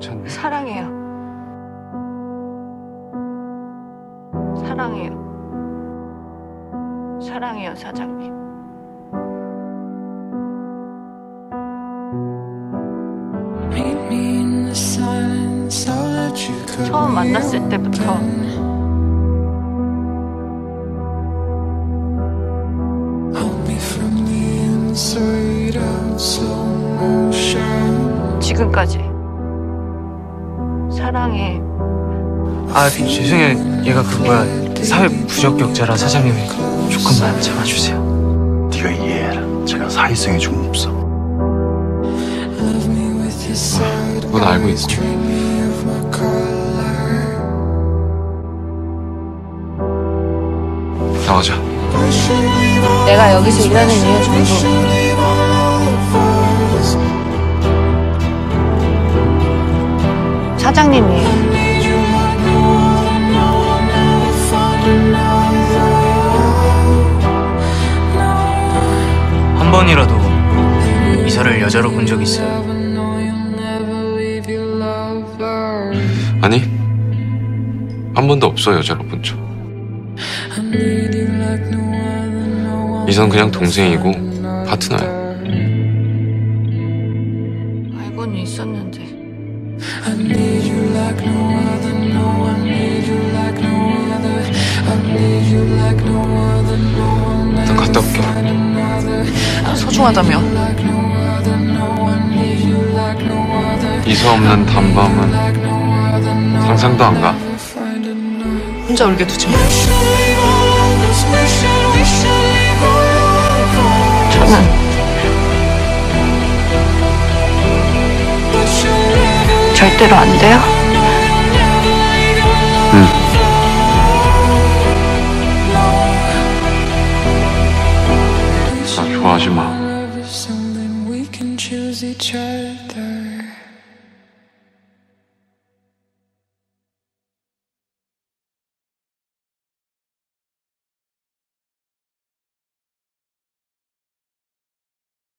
괜찮네. 사랑해요. 사랑해요. 사랑해요, 사장님. 처음 만났을 때부터 지금까지 사랑해. 아, 죄송해요. 얘가 그거야. 사회 부적격자라 사장님이 조금만 잡아주세요. 네가 이해해라. 제가 사회성이 좀 없어. 그건 알고 있어. 나가자. 내가 여기서 일하는 이유 전부 사장님이에요. 한 번이라도 이사를 여자로 본 적 있어요? 아니, 한 번도 없어. 여자로 본 적. 이선 그냥 동생이고 파트너야. 알고는 있었는데 난 갔다 올게. 소중하다며. 이사 없는 단밤은 상상도 안 가. 혼자 울게 두지 마. 저는 절대로 안 돼요. 응. 나 좋아하지 마.